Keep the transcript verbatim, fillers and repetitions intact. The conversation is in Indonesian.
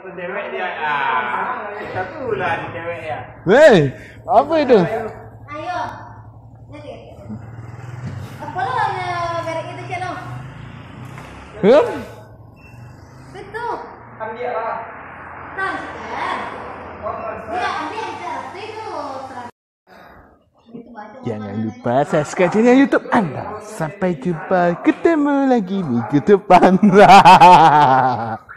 Foto cewek dia. Ah, satu lah di cewek ya. Hei, apa itu? Ayo. Jadi. Apa lo hanya merek itu sih lo? Hah? Betul. Kan dia lah. Transfer. Dia ambil itu itu. Jangan lupa subscribe channel YouTube Anda. Sampai jumpa, ketemu lagi minggu depan.